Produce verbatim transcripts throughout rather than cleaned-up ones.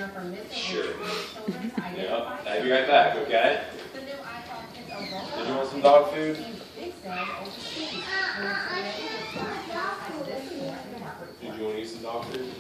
program for missing Sure. and exploited children to identify. Yep. I'll be right back, okay? The new iPhone is a robot. Did you want some dog food? Big Sam overseas. When it's ready, it's going to have this more in the market. Did you want to eat some dog food?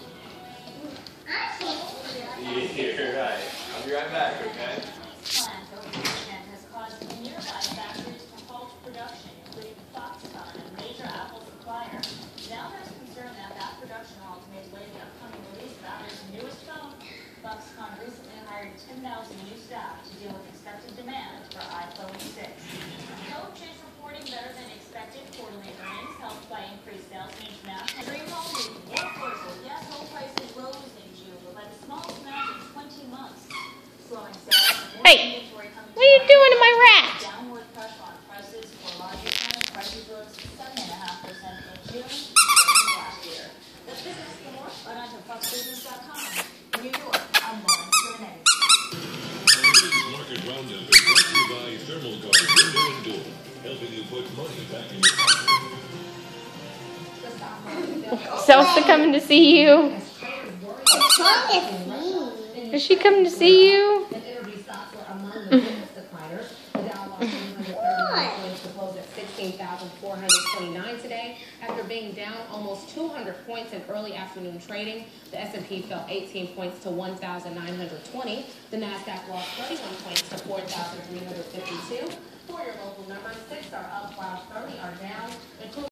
Yeah, you're right. I'll be right back, okay? Plant overshipment has caused nearby factories to halt production, including Foxconn, a major Apple supplier. Now there's concern that that production halt may delay the upcoming release of Apple's newest phone. Foxconn recently hired ten thousand new staff to deal with expected demand for iPhone six. Coach is reporting better than expected quarterly earnings, helped by increased sales in international. Dream home moving workforces. Yes, home prices rose in June, but by the smallest amount in twenty months. Slowing sales and more Hey, inventory coming what are you doing to my rat? downward pressure on prices for larger homes. Prices rose seven point five percent in June versus last year. That's business for more. Right on to fox business dot com. In New York, I'm Lauren Serenade. Today's Market Roundup is brought to you by Thermal Guard Window and Door, helping you put money back in your pocket. Selsa coming to see you? Is she coming to see you? sixteen thousand four hundred twenty-nine today. After being down almost two hundred points in early afternoon trading, the S and P fell eighteen points to one thousand nine hundred twenty. The NASDAQ lost thirty-one points to four thousand three hundred fifty-two. For your local numbers, six are up while thirty are down, including